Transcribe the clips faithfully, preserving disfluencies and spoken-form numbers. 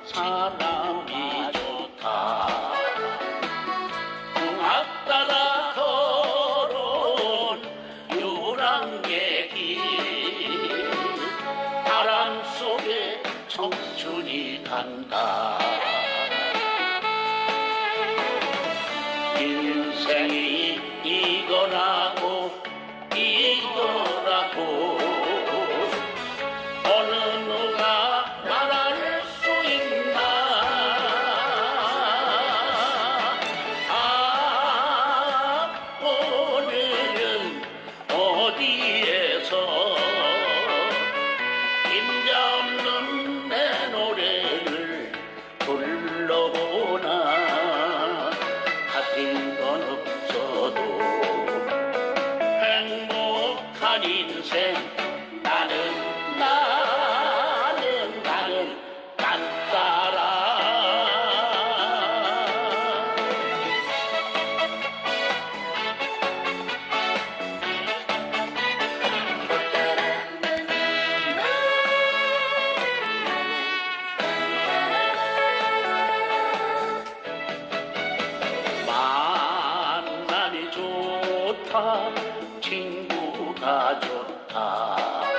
사람이 좋다. 궁합 따라 걸어온 유랑의 길, 바람 속에 청춘이 간다. 인생이 이거라고 이거라고 어느 누가 말할 수 있나. 아, 오늘은 어디에서 임자 없는 내 노래를 불러보나. 같은 건 없어도 행복한 인생. 나는 나는 나는 딴따라. 만남이 좋다. 친구가 좋다.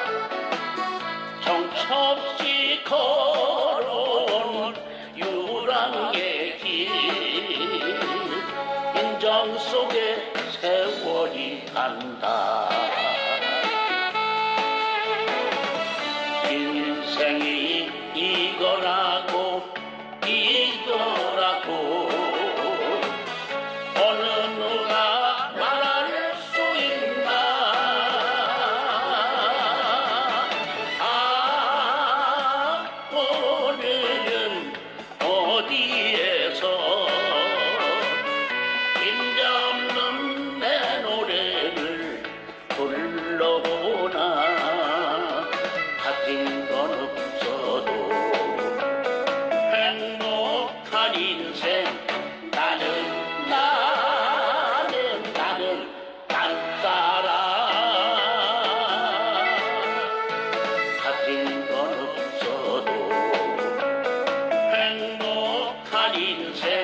정처없이 걸어온 유랑의 길, 인정 속에 세월이 간다. 인생이 이거라고 이거라고 어느 누가 말할 수 있나. 아, 오늘은 어디에서 임자 없는 내 노래를 불러보나. 같은 건 없어도 행복한 인생. 나는 나는 나는 딴따라. 같은 건 없어도 행복한 인생.